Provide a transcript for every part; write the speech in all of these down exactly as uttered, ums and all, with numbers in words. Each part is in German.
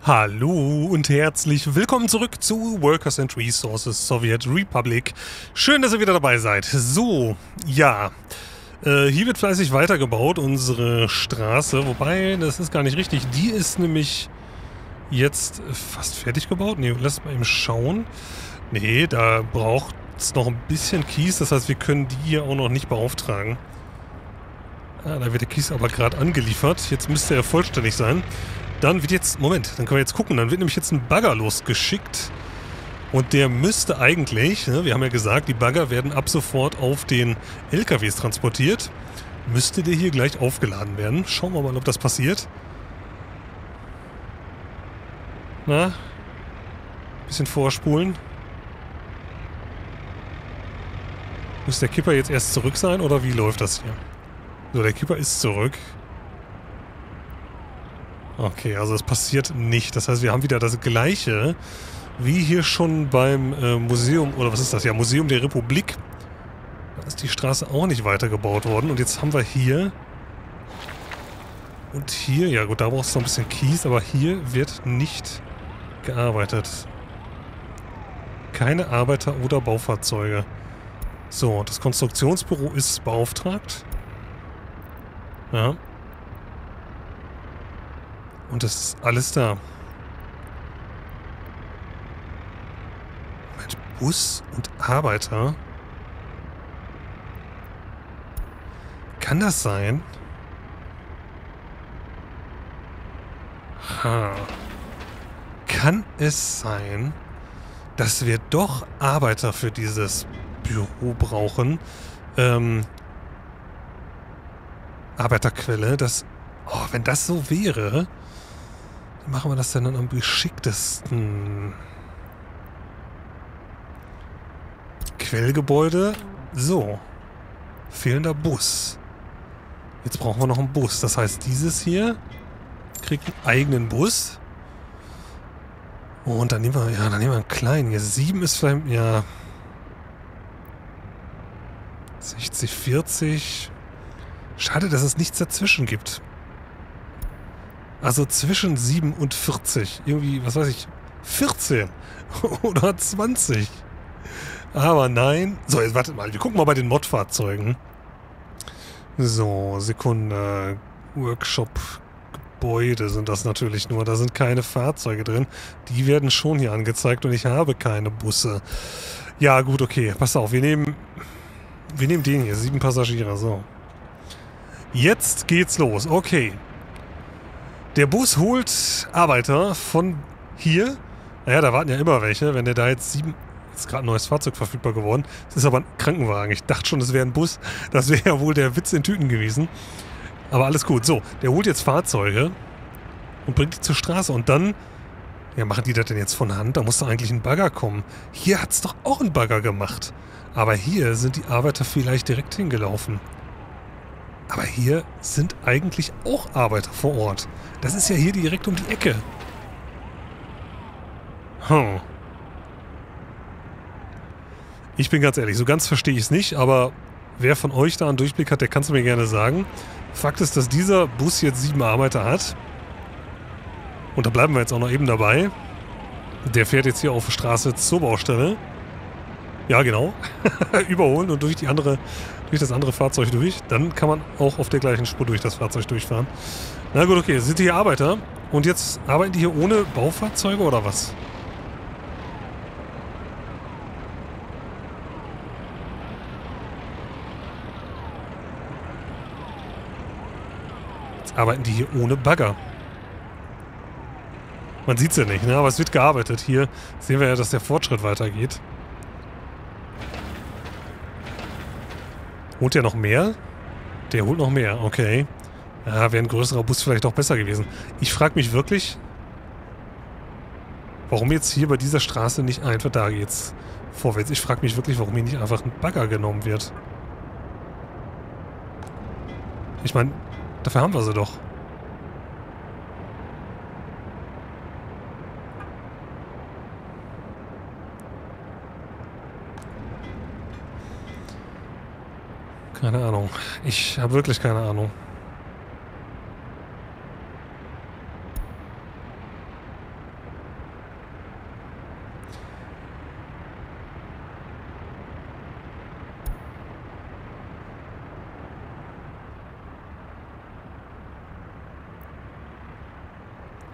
Hallo und herzlich willkommen zurück zu Workers and Resources Soviet Republic. Schön, dass ihr wieder dabei seid. So, ja, äh, hier wird fleißig weitergebaut, unsere Straße. Wobei, das ist gar nicht richtig. Die ist nämlich jetzt fast fertig gebaut. Ne, lasst mal eben schauen. Ne, da braucht es noch ein bisschen Kies. Das heißt, wir können die hier auch noch nicht beauftragen. Ah, da wird der Kies aber gerade angeliefert. Jetzt müsste er vollständig sein. Dann wird jetzt, Moment, dann können wir jetzt gucken, dann wird nämlich jetzt ein Bagger losgeschickt und der müsste eigentlich, ne, wir haben ja gesagt, die Bagger werden ab sofort auf den L K Ws transportiert, müsste der hier gleich aufgeladen werden. Schauen wir mal, ob das passiert. Na, bisschen vorspulen. Muss der Kipper jetzt erst zurück sein oder wie läuft das hier? So, der Kipper ist zurück. Okay, also es passiert nicht. Das heißt, wir haben wieder das Gleiche wie hier schon beim äh, Museum, oder was ist das? Ja, Museum der Republik. Da ist die Straße auch nicht weitergebaut worden. Und jetzt haben wir hier und hier, ja gut, da brauchst du noch ein bisschen Kies, aber hier wird nicht gearbeitet. Keine Arbeiter oder Baufahrzeuge. So, das Konstruktionsbüro ist beauftragt. Ja. Und das ist alles da. Mit Bus und Arbeiter. Kann das sein? Ha. Kann es sein, dass wir doch Arbeiter für dieses Büro brauchen? Ähm, Arbeiterquelle, das... Oh, wenn das so wäre... Wie machen wir das denn dann am geschicktesten? Quellgebäude. So. Fehlender Bus. Jetzt brauchen wir noch einen Bus. Das heißt, dieses hier kriegt einen eigenen Bus. Und dann nehmen wir, ja, dann nehmen wir einen kleinen. Hier sieben ist vielleicht, ja... sechzig, vierzig. Schade, dass es nichts dazwischen gibt. Also zwischen sieben und vierzig. Irgendwie, was weiß ich, vierzehn oder zwanzig. Aber nein. So, jetzt wartet mal. Wir gucken mal bei den Mod-Fahrzeugen. So, Sekunde. Workshop-Gebäude sind das natürlich nur. Da sind keine Fahrzeuge drin. Die werden schon hier angezeigt und ich habe keine Busse. Ja, gut, okay. Pass auf, wir nehmen, wir nehmen den hier. Sieben Passagiere, so. Jetzt geht's los. Okay. Der Bus holt Arbeiter von hier. Naja, da warten ja immer welche. Wenn der da jetzt sieben... Ist gerade ein neues Fahrzeug verfügbar geworden. Es ist aber ein Krankenwagen. Ich dachte schon, es wäre ein Bus. Das wäre ja wohl der Witz in Tüten gewesen. Aber alles gut. So, der holt jetzt Fahrzeuge und bringt die zur Straße. Und dann... Ja, machen die das denn jetzt von Hand? Da muss doch eigentlich ein Bagger kommen. Hier hat es doch auch ein Bagger gemacht. Aber hier sind die Arbeiter vielleicht direkt hingelaufen. Aber hier sind eigentlich auch Arbeiter vor Ort. Das ist ja hier direkt um die Ecke. Hm. Ich bin ganz ehrlich, so ganz verstehe ich es nicht, aber wer von euch da einen Durchblick hat, der kann es mir gerne sagen. Fakt ist, dass dieser Bus jetzt sieben Arbeiter hat. Und da bleiben wir jetzt auch noch eben dabei. Der fährt jetzt hier auf der Straße zur Baustelle. Ja, genau. Überholen und durch die andere, durch das andere Fahrzeug durch. Dann kann man auch auf der gleichen Spur durch das Fahrzeug durchfahren. Na gut, okay. Sind hier Arbeiter? Und jetzt arbeiten die hier ohne Baufahrzeuge oder was? Jetzt arbeiten die hier ohne Bagger. Man sieht es ja nicht, ne? Aber es wird gearbeitet. Hier sehen wir ja, dass der Fortschritt weitergeht. Holt der noch mehr? Der holt noch mehr, okay. Ja, wäre ein größerer Bus vielleicht auch besser gewesen. Ich frage mich wirklich, warum jetzt hier bei dieser Straße nicht einfach, da geht's vorwärts. Ich frage mich wirklich, warum hier nicht einfach ein Bagger genommen wird. Ich meine, dafür haben wir sie doch. Keine Ahnung. Ich habe wirklich keine Ahnung.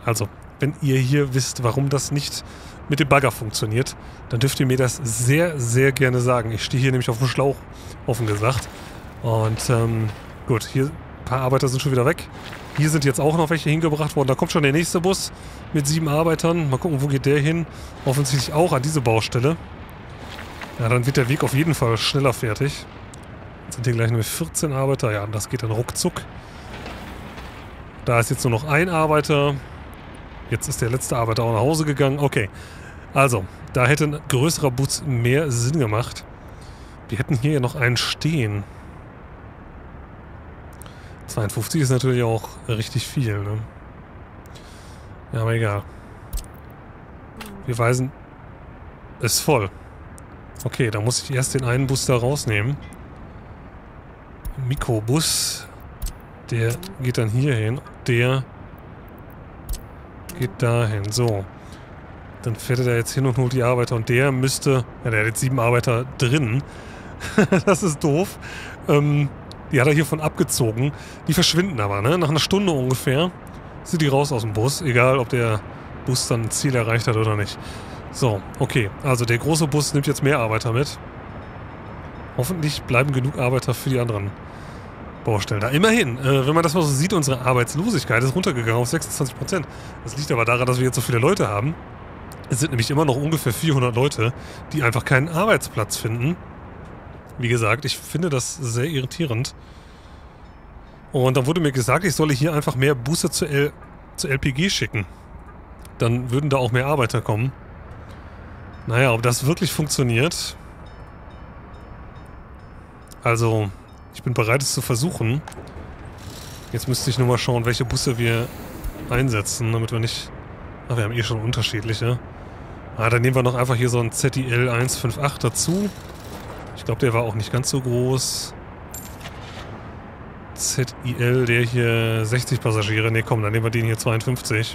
Also, wenn ihr hier wisst, warum das nicht mit dem Bagger funktioniert, dann dürft ihr mir das sehr, sehr gerne sagen. Ich stehe hier nämlich auf dem Schlauch, offen gesagt. Und, ähm, gut, hier ein paar Arbeiter sind schon wieder weg. Hier sind jetzt auch noch welche hingebracht worden. Da kommt schon der nächste Bus mit sieben Arbeitern. Mal gucken, wo geht der hin? Offensichtlich auch an diese Baustelle. Ja, dann wird der Weg auf jeden Fall schneller fertig. Jetzt sind hier gleich nur vierzehn Arbeiter. Ja, das geht dann ruckzuck. Da ist jetzt nur noch ein Arbeiter. Jetzt ist der letzte Arbeiter auch nach Hause gegangen. Okay, also, da hätte ein größerer Bus mehr Sinn gemacht. Wir hätten hier ja noch einen stehen. zweiundfünfzig ist natürlich auch richtig viel, ne? Ja, aber egal. Wir weisen... Ist voll. Okay, da muss ich erst den einen Bus da rausnehmen. Mikrobus. Der geht dann hier hin. Der geht dahin. So. Dann fährt er da jetzt hin und holt die Arbeiter. Und der müsste... Ja, der hat jetzt sieben Arbeiter drin. Das ist doof. Ähm... Die hat er hiervon abgezogen. Die verschwinden aber, ne? Nach einer Stunde ungefähr sind die raus aus dem Bus. Egal, ob der Bus dann ein Ziel erreicht hat oder nicht. So, okay. Also der große Bus nimmt jetzt mehr Arbeiter mit. Hoffentlich bleiben genug Arbeiter für die anderen Baustellen da. Immerhin, äh, wenn man das mal so sieht, unsere Arbeitslosigkeit ist runtergegangen auf sechsundzwanzig Prozent. Das liegt aber daran, dass wir jetzt so viele Leute haben. Es sind nämlich immer noch ungefähr vierhundert Leute, die einfach keinen Arbeitsplatz finden. Wie gesagt, ich finde das sehr irritierend. Und dann wurde mir gesagt, ich solle hier einfach mehr Busse zur, L zur L P G schicken. Dann würden da auch mehr Arbeiter kommen. Naja, ob das wirklich funktioniert... Also, ich bin bereit, es zu versuchen. Jetzt müsste ich nur mal schauen, welche Busse wir einsetzen, damit wir nicht... Ach, wir haben eh schon unterschiedliche. Ah, dann nehmen wir noch einfach hier so einen Z I L eins fünf acht dazu. Ich glaube, der war auch nicht ganz so groß. Z I L, der hier sechzig Passagiere. Ne, komm, dann nehmen wir den hier zweiundfünfzig.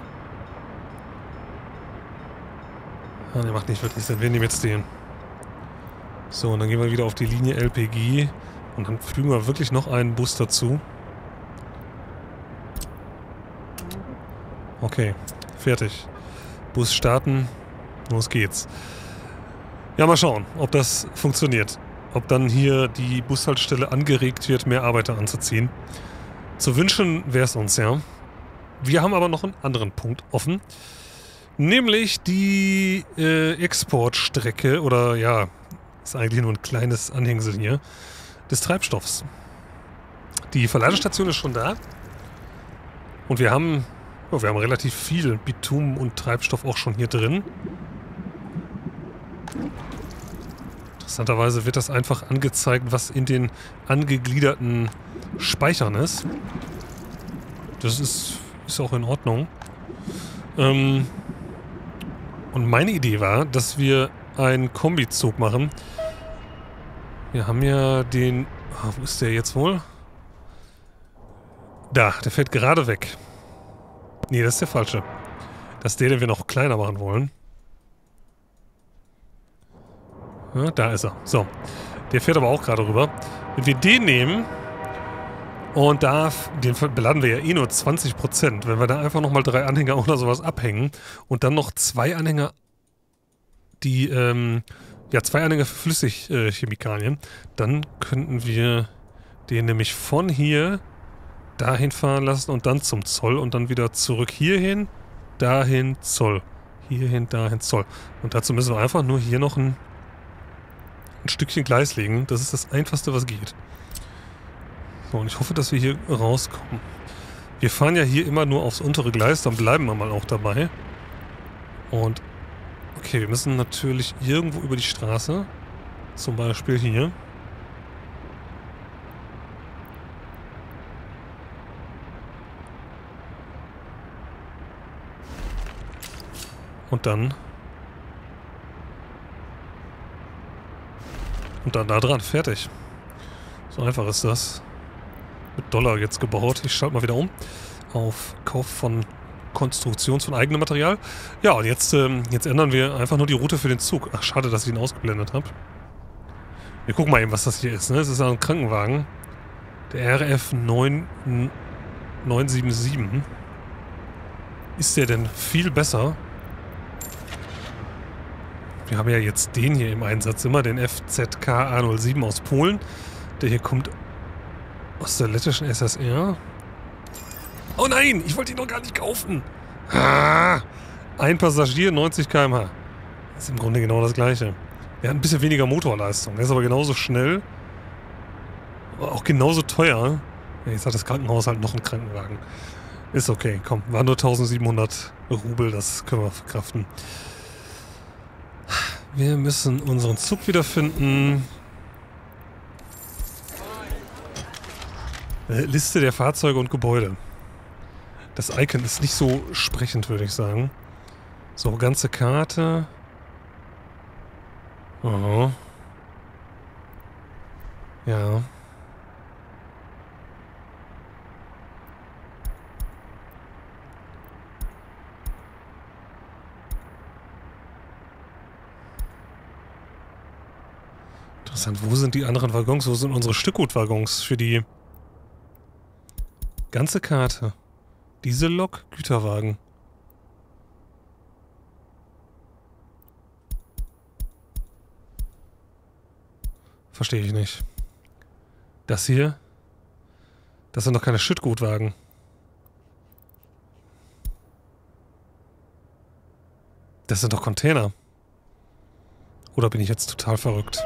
Ah, der macht nicht wirklich Sinn. Wir nehmen jetzt den. So, und dann gehen wir wieder auf die Linie L P G. Und dann fügen wir wirklich noch einen Bus dazu. Okay, fertig. Bus starten. Los geht's. Ja, mal schauen, ob das funktioniert. Ob dann hier die Bushaltestelle angeregt wird, mehr Arbeiter anzuziehen. Zu wünschen wäre es uns, ja. Wir haben aber noch einen anderen Punkt offen. Nämlich die äh, Exportstrecke, oder ja, ist eigentlich nur ein kleines Anhängsel hier, des Treibstoffs. Die Verladestation ist schon da. Und wir haben, oh, wir haben relativ viel Bitumen und Treibstoff auch schon hier drin. Interessanterweise wird das einfach angezeigt, was in den angegliederten Speichern ist. Das ist, ist auch in Ordnung. Ähm, und meine Idee war, dass wir einen Kombizug machen. Wir haben ja den... Oh, wo ist der jetzt wohl? Da, der fährt gerade weg. Nee, das ist der falsche. Das ist der, den wir noch kleiner machen wollen. Ja, da ist er. So. Der fährt aber auch gerade rüber. Wenn wir den nehmen und da, den beladen wir ja eh nur zwanzig Prozent. Wenn wir da einfach nochmal drei Anhänger oder sowas abhängen und dann noch zwei Anhänger, die, ähm, ja, zwei Anhänger für Flüssigchemikalien, dann könnten wir den nämlich von hier dahin fahren lassen und dann zum Zoll und dann wieder zurück hierhin, dahin, Zoll. Hierhin, dahin, Zoll. Und dazu müssen wir einfach nur hier noch ein ein Stückchen Gleis legen. Das ist das Einfachste, was geht. So, und ich hoffe, dass wir hier rauskommen. Wir fahren ja hier immer nur aufs untere Gleis, dann bleiben wir mal auch dabei. Und, okay, wir müssen natürlich irgendwo über die Straße. Zum Beispiel hier. Und dann... Und dann da dran, fertig. So einfach ist das. Mit Dollar jetzt gebaut. Ich schalte mal wieder um. Auf Kauf von Konstruktions- von eigenem Material. Ja, und jetzt, ähm, jetzt ändern wir einfach nur die Route für den Zug. Ach, schade, dass ich ihn ausgeblendet habe. Wir gucken mal eben, was das hier ist. Ne? Das ist ein Krankenwagen. Der R F neun neun sieben sieben. Ist der denn viel besser? Wir haben ja jetzt den hier im Einsatz immer, den F Z K A null sieben aus Polen. Der hier kommt aus der lettischen S S R. Oh nein, ich wollte ihn noch gar nicht kaufen. Ah, ein Passagier, neunzig Kilometer pro Stunde. Das ist im Grunde genau das gleiche. Er hat ein bisschen weniger Motorleistung. Er ist aber genauso schnell. Aber auch genauso teuer. Ja, jetzt hat das Krankenhaus halt noch einen Krankenwagen. Ist okay, komm. War nur tausendsiebenhundert Rubel, das können wir verkraften. Wir müssen unseren Zug wiederfinden. Äh, Liste der Fahrzeuge und Gebäude. Das Icon ist nicht so sprechend, würde ich sagen. So, ganze Karte. Aha. Ja. Interessant, wo sind die anderen Waggons? Wo sind unsere Stückgutwaggons für die ganze Karte? Diese Lok, Güterwagen. Verstehe ich nicht. Das hier? Das sind doch keine Schüttgutwagen. Das sind doch Container. Oder bin ich jetzt total verrückt?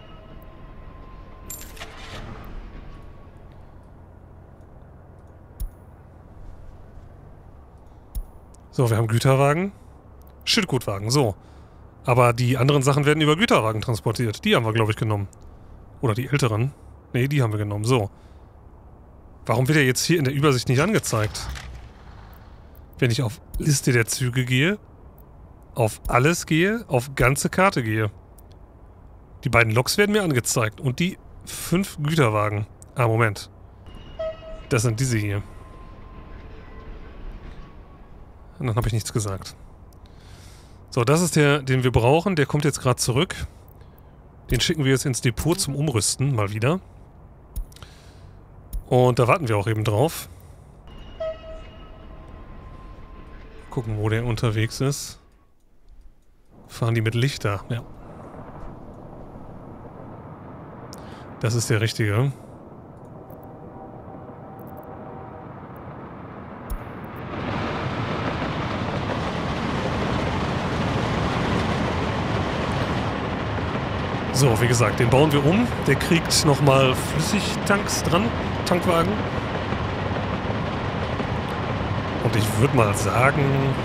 So, wir haben Güterwagen. Schüttgutwagen, so. Aber die anderen Sachen werden über Güterwagen transportiert. Die haben wir, glaube ich, genommen. Oder die älteren. Ne, die haben wir genommen. So. Warum wird er jetzt hier in der Übersicht nicht angezeigt? Wenn ich auf Liste der Züge gehe, auf alles gehe, auf ganze Karte gehe. Die beiden Loks werden mir angezeigt. Und die fünf Güterwagen. Ah, Moment. Das sind diese hier. Und dann habe ich nichts gesagt. So, das ist der, den wir brauchen. Der kommt jetzt gerade zurück. Den schicken wir jetzt ins Depot zum Umrüsten, mal wieder. Und da warten wir auch eben drauf. Gucken, wo der unterwegs ist. Fahren die mit Lichter, ja. Das ist der richtige. So, wie gesagt, den bauen wir um. Der kriegt nochmal Flüssigtanks dran, Tankwagen. Und ich würde mal sagen,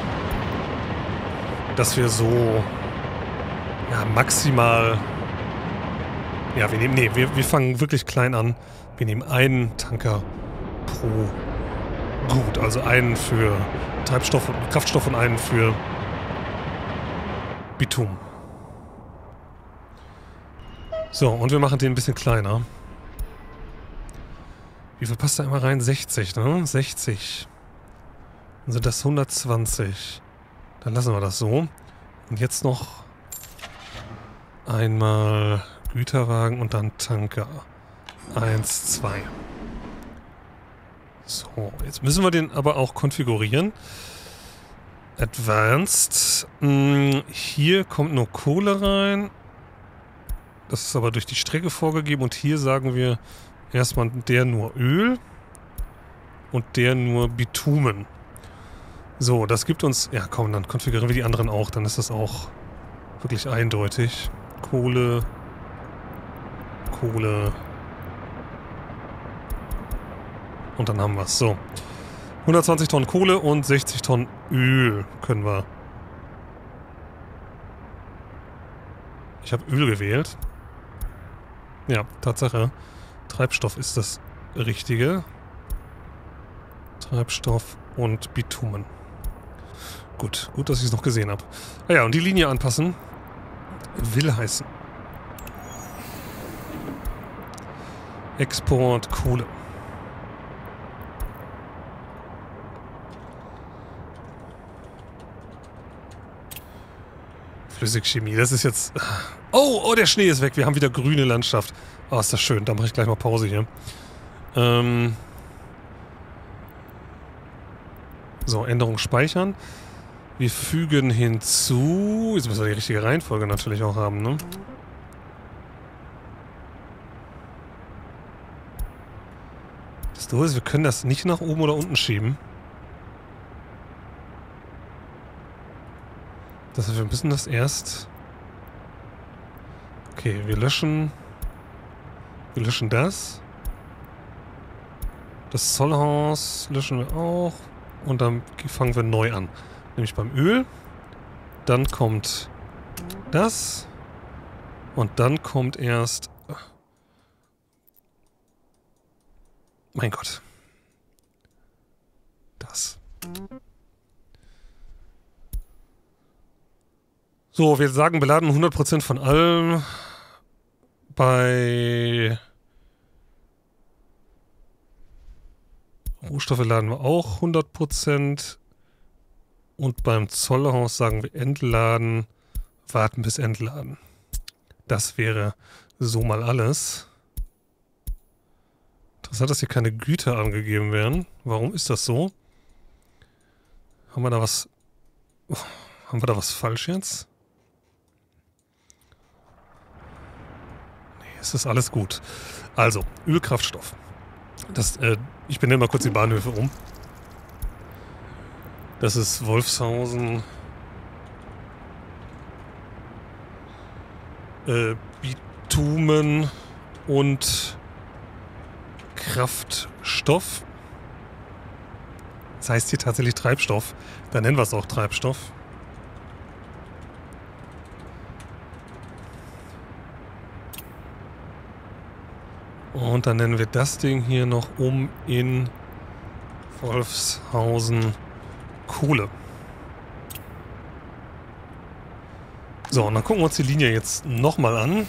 dass wir so ja, maximal... Ja, wir nehmen... Nee, wir, wir fangen wirklich klein an. Wir nehmen einen Tanker pro Gut. Also einen für Treibstoff und Kraftstoff und einen für Bitumen. So, und wir machen den ein bisschen kleiner. Wie viel passt da immer rein? sechzig, ne? sechzig. Dann sind das hundertzwanzig. Dann lassen wir das so. Und jetzt noch einmal Güterwagen und dann Tanker. Eins, zwei. So, jetzt müssen wir den aber auch konfigurieren. Advanced. Hier kommt nur Kohle rein. Das ist aber durch die Strecke vorgegeben und hier sagen wir erstmal der nur Öl und der nur Bitumen. So, das gibt uns... Ja, komm, dann konfigurieren wir die anderen auch, dann ist das auch wirklich eindeutig. Kohle, Kohle und dann haben wir es. So, hundertzwanzig Tonnen Kohle und sechzig Tonnen Öl können wir. Ich habe Öl gewählt. Ja, Tatsache. Treibstoff ist das Richtige. Treibstoff und Bitumen. Gut, gut, dass ich es noch gesehen habe. Ah ja, und die Linie anpassen will heißen. Export Kohle. Flüssigchemie, das ist jetzt... Oh, oh, der Schnee ist weg. Wir haben wieder grüne Landschaft. Oh, ist das schön. Da mache ich gleich mal Pause hier. Ähm... So, Änderung speichern. Wir fügen hinzu... Jetzt müssen wir die richtige Reihenfolge natürlich auch haben, ne? Das Doofe ist, wir können das nicht nach oben oder unten schieben. Das heißt, wir müssen das erst... Okay, wir löschen... Wir löschen das. Das Zollhaus löschen wir auch. Und dann fangen wir neu an. Nämlich beim Öl. Dann kommt das. Und dann kommt erst... Mein Gott. Das. So, wir sagen, beladen hundert Prozent von allem. Bei Rohstoffe laden wir auch hundert Prozent. Und beim Zollhaus sagen wir entladen, warten bis entladen. Das wäre so mal alles. Interessant, dass hier keine Güter angegeben werden. Warum ist das so? Haben wir da was... Oh, haben wir da was falsch jetzt? Nee, es ist alles gut. Also, Ölkraftstoff. Das, äh, ich benenne mal kurz die Bahnhöfe um. Das ist Wolfshausen, äh, Bitumen und Kraftstoff. Das heißt hier tatsächlich Treibstoff. Dann nennen wir es auch Treibstoff. Und dann nennen wir das Ding hier noch um in Wolfshausen Kohle. So, und dann gucken wir uns die Linie jetzt nochmal an.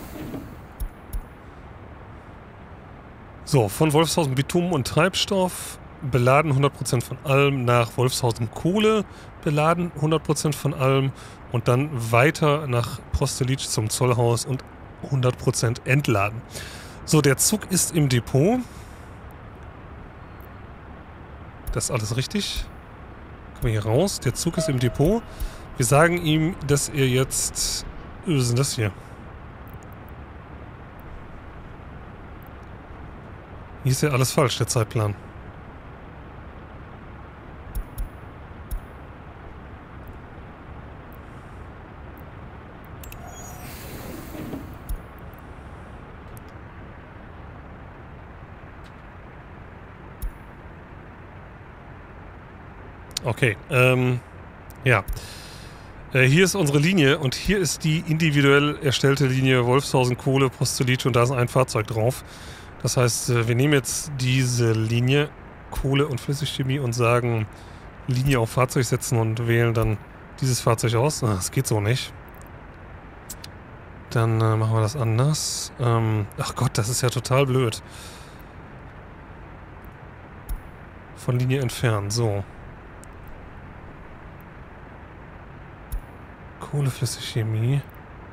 So, von Wolfshausen Bitumen und Treibstoff beladen hundert Prozent von allem nach Wolfshausen Kohle, beladen hundert Prozent von allem und dann weiter nach Prostelice zum Zollhaus und hundert Prozent entladen. So, der Zug ist im Depot. Das ist alles richtig. Kommen wir hier raus. Der Zug ist im Depot. Wir sagen ihm, dass er jetzt... Was ist denn das hier? Hier ist ja alles falsch, der Zeitplan. Okay, ähm, ja. Äh, hier ist unsere Linie und hier ist die individuell erstellte Linie Wolfshausen Kohle, Prostelice und da ist ein Fahrzeug drauf. Das heißt, äh, wir nehmen jetzt diese Linie Kohle und Flüssigchemie und sagen Linie auf Fahrzeug setzen und wählen dann dieses Fahrzeug aus. Ah, das geht so nicht. Dann äh, machen wir das anders. Ähm, ach Gott, das ist ja total blöd. Von Linie entfernen, so. Kohleflüssigchemie.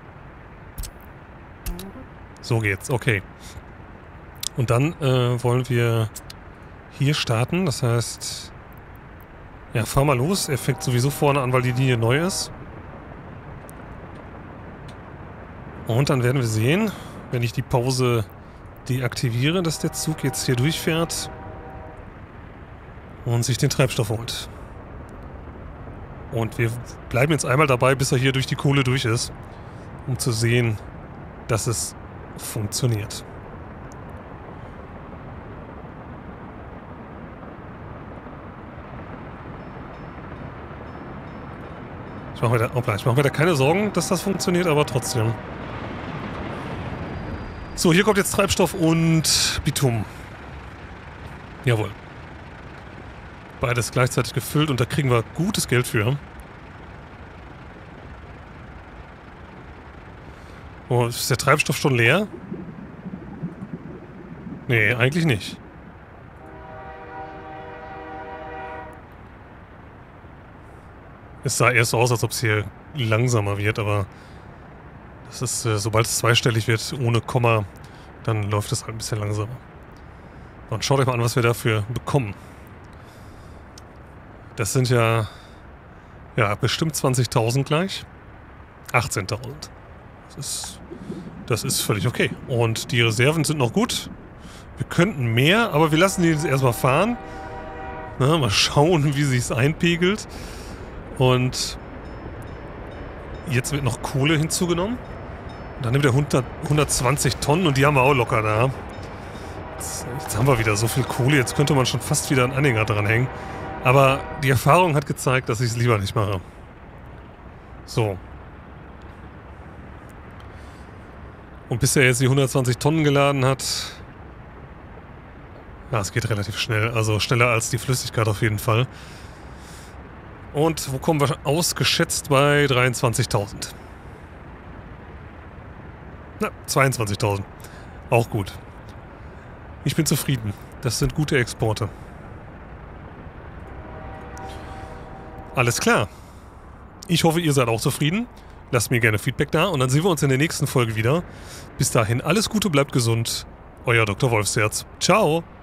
So geht's, okay. Und dann äh, wollen wir hier starten, das heißt, ja, fahr mal los. Er fängt sowieso vorne an, weil die Linie neu ist. Und dann werden wir sehen, wenn ich die Pause deaktiviere, dass der Zug jetzt hier durchfährt und sich den Treibstoff holt. Und wir bleiben jetzt einmal dabei, bis er hier durch die Kohle durch ist, um zu sehen, dass es funktioniert. Ich mache mir da, hoppla, ich mache mir da keine Sorgen, dass das funktioniert, aber trotzdem. So, hier kommt jetzt Treibstoff und Bitumen. Jawohl. Beides gleichzeitig gefüllt und da kriegen wir gutes Geld für. Oh, ist der Treibstoff schon leer? Nee, eigentlich nicht. Es sah erst so aus, als ob es hier langsamer wird, aber das ist, äh, sobald es zweistellig wird, ohne Komma, dann läuft es halt ein bisschen langsamer. Und schaut euch mal an, was wir dafür bekommen. Das sind ja, ja bestimmt zwanzigtausend gleich. achtzehntausend. Das ist, das ist völlig okay. Und die Reserven sind noch gut. Wir könnten mehr, aber wir lassen die jetzt erstmal fahren. Na, mal schauen, wie sich es einpegelt. Und jetzt wird noch Kohle hinzugenommen. Und dann nimmt er hundert, hundertzwanzig Tonnen und die haben wir auch locker da. Jetzt, jetzt haben wir wieder so viel Kohle. Jetzt könnte man schon fast wieder einen Anhänger dranhängen. Aber die Erfahrung hat gezeigt, dass ich es lieber nicht mache. So. Und bis er jetzt die hundertzwanzig Tonnen geladen hat... Ja, es geht relativ schnell. Also schneller als die Flüssigkeit auf jeden Fall. Und wo kommen wir ausgeschätzt bei dreiundzwanzigtausend? Na, zweiundzwanzigtausend. Auch gut. Ich bin zufrieden. Das sind gute Exporte. Alles klar. Ich hoffe, ihr seid auch zufrieden. Lasst mir gerne Feedback da und dann sehen wir uns in der nächsten Folge wieder. Bis dahin alles Gute, bleibt gesund. Euer Doktor Wolfsherz. Ciao.